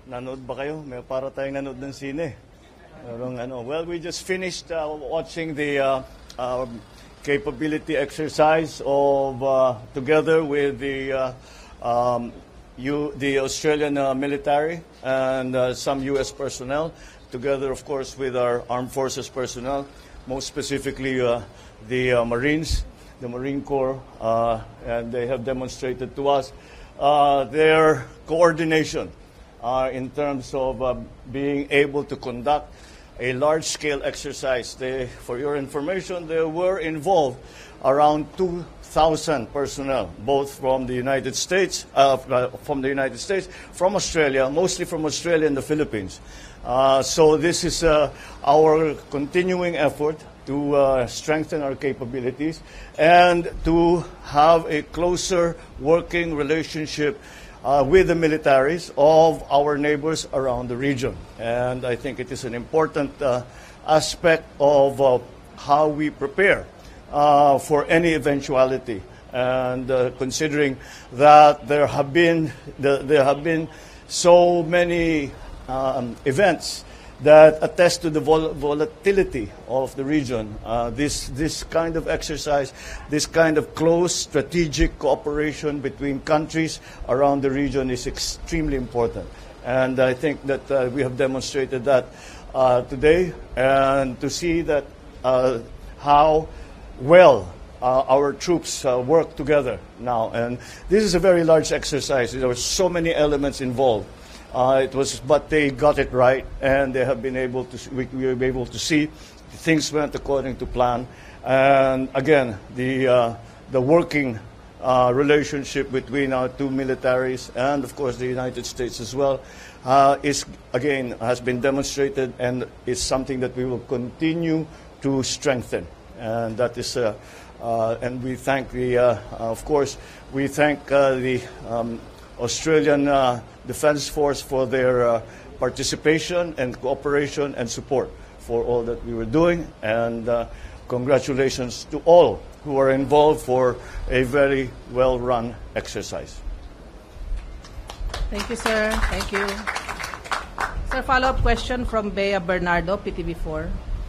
Nanood ba kayo? May para tayong nanood ng sine. Well, we just finished watching the capability exercise of together with the Australian military and some U.S. personnel, together, of course, with our armed forces personnel, most specifically the Marines, the Marine Corps, and they have demonstrated to us their coordination in terms of being able to conduct a large-scale exercise. For your information, they were involved around 2,000 personnel, both from the United States, from Australia, mostly from Australia and the Philippines. So this is our continuing effort to strengthen our capabilities and to have a closer working relationship with the militaries of our neighbors around the region. And I think it is an important aspect of how we prepare for any eventuality. And considering that there have been so many events that attest to the volatility of the region. This kind of exercise, this kind of close strategic cooperation between countries around the region is extremely important. And I think that we have demonstrated that today, and to see that how well our troops work together now. And this is a very large exercise. There were so many elements involved. But they got it right, and they have been able to. We were able to see things went according to plan. And again, the working relationship between our two militaries and, of course, the United States as well has been demonstrated, and is something that we will continue to strengthen. And that is, and we thank the Australian Defence Force for their participation and cooperation and support for all that we were doing. And congratulations to all who are involved for a very well-run exercise. Thank you, sir. Thank you. Sir, follow-up question from Bea Bernardo, PTV4.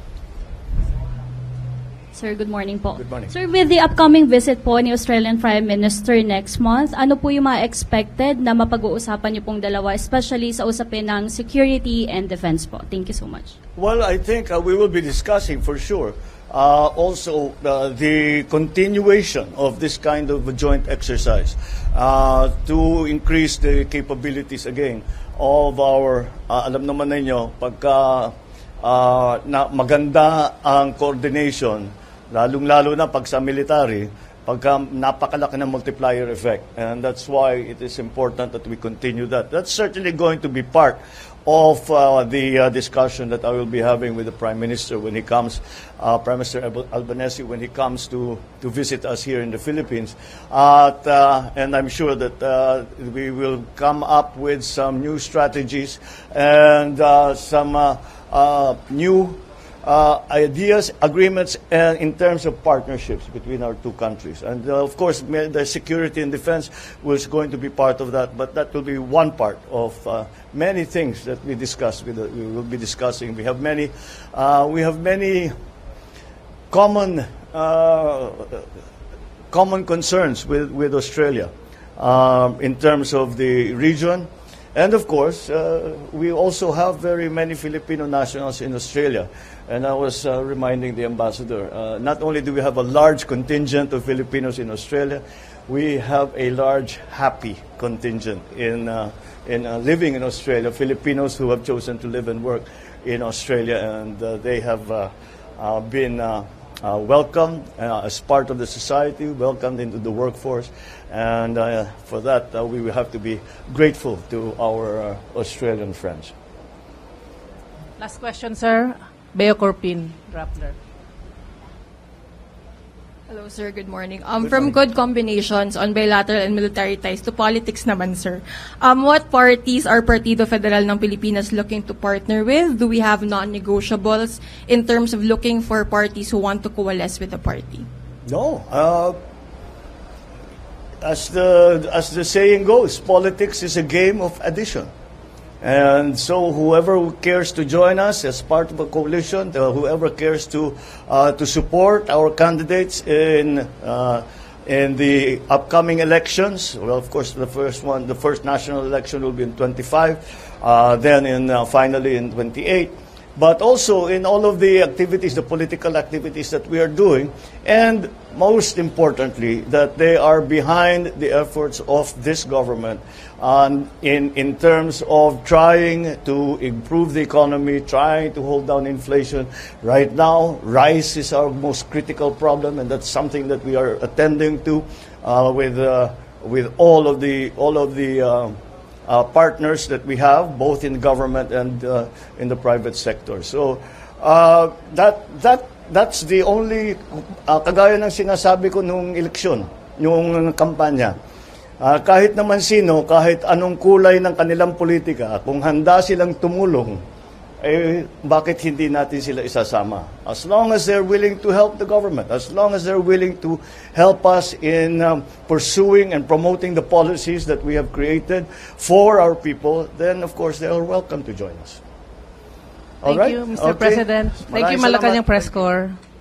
Sir, good morning po. Good morning. Sir, with the upcoming visit po ni Australian Prime Minister next month, ano po yung mga expected na mapag-uusapan niyo pong dalawa, especially sa usapin ng security and defense po? Thank you so much. Well, I think we will be discussing for sure also the continuation of this kind of a joint exercise to increase the capabilities again of our, alam naman ninyo, pagka maganda ang coordination, lalong-lalo na pag sa military, pagka napakalaki ng multiplier effect. And that's why it is important that we continue that. That's certainly going to be part of the discussion that I will be having with the Prime Minister when he comes, Prime Minister Albanese, when he comes to visit us here in the Philippines. And I'm sure that we will come up with some new strategies and some new ideas, agreements, in terms of partnerships between our two countries. And of course, the security and defense was going to be part of that, but that will be one part of many things that we discuss. We will be discussing. We have many common concerns with Australia in terms of the region. And of course, we also have very many Filipino nationals in Australia. And I was reminding the ambassador, not only do we have a large contingent of Filipinos in Australia, we have a large happy contingent in living in Australia, Filipinos who have chosen to live and work in Australia, and they have been welcomed as part of the society, welcomed into the workforce. And for that, we will have to be grateful to our Australian friends. Last question, sir. Beo Corpin, Rappler. Hello, sir. Good morning. From good combinations on bilateral and military ties to politics naman, sir. What parties are Partido Federal ng Pilipinas looking to partner with? Do we have non-negotiables in terms of looking for parties who want to coalesce with the party? No. As the saying goes, politics is a game of addition. And so whoever cares to join us as part of a coalition, whoever cares to support our candidates in the upcoming elections, well, of course, the first national election will be in 25, then finally in 28. But also in all of the activities, the political activities that we are doing, and most importantly, that they are behind the efforts of this government in terms of trying to improve the economy, trying to hold down inflation. Right now, rice is our most critical problem, and that's something that we are attending to with all of the partners that we have, both in government and in the private sector. So that's the only kagaya ng sinasabi ko nung eleksyon, nung kampanya. Kahit naman sino, kahit anong kulay ng kanilang politika, kung handa silang tumulong, bakit hindi natin sila isasama? As long as they're willing to help the government, as long as they're willing to help us in pursuing and promoting the policies that we have created for our people, then of course they are welcome to join us. Thank you, Mr. President. Thank you, Malacanang Press Corps.